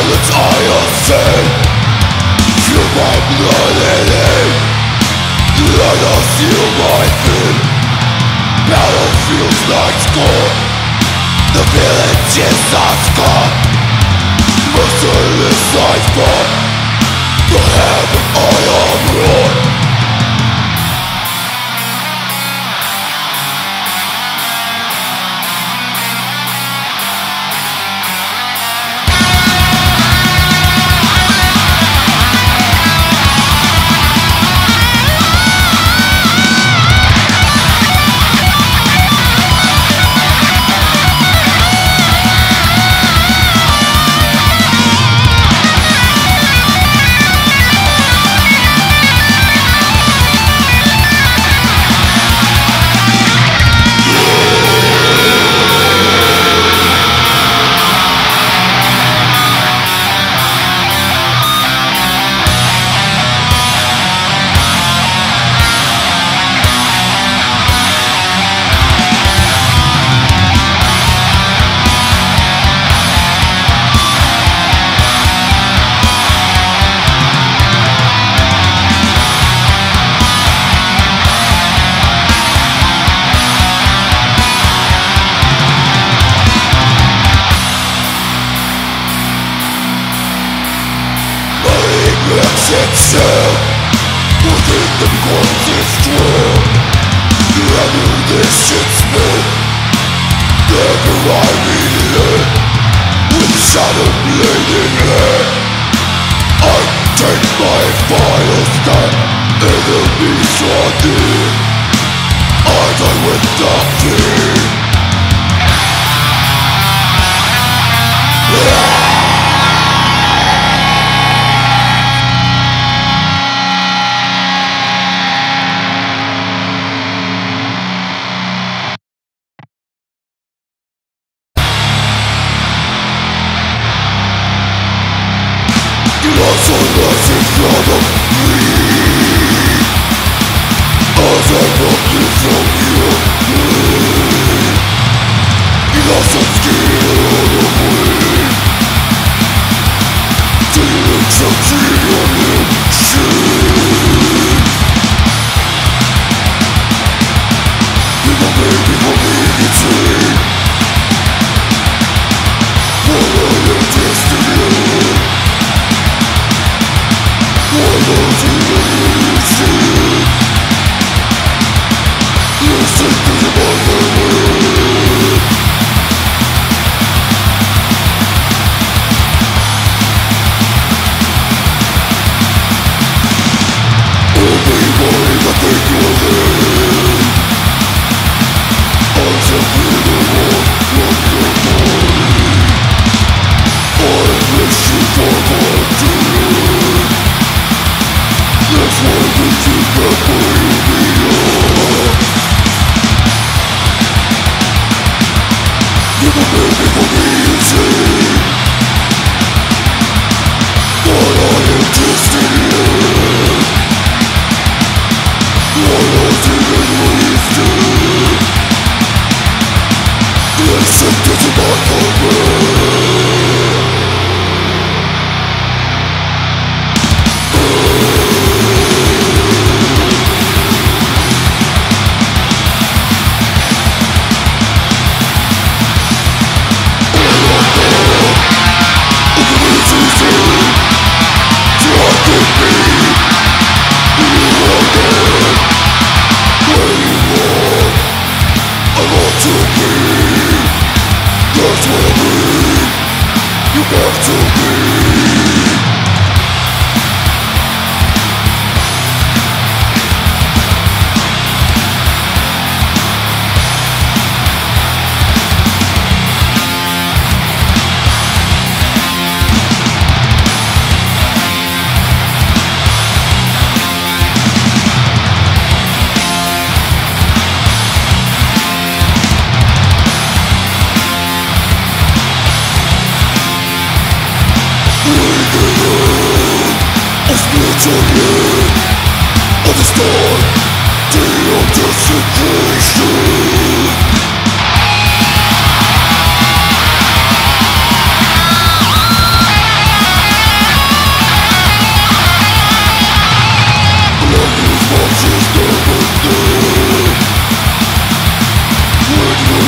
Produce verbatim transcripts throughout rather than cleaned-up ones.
silence I ascend. Feel my blood and ache. Let us heal my pain. Battlefields like scorn. The village is not gone. Merciless I fought. The heaven I am wrought. Itself within the corpse's trail. Rather this shit's made. Never I needed it. With shadow bleeding head, I take my final stand. Enemies are near. I die without fear. Lots of life in front of me. As I walk you from your pain, you lost some skin of me. Till you look so free on your shame. People made me for me to see. What are your destiny? Why don't you listen? Listen to the mother. Everybody that think you're there, I'm simply the one from your body. I wish you forward to. That's why we keep that baby up. You're the baby for me to see. But I am just in here. Why not even leave you? Listen to the mother. That's what I mean. You have to be. Understand the desecration.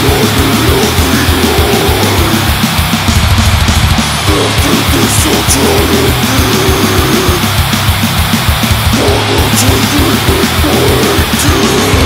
Wanna take it with my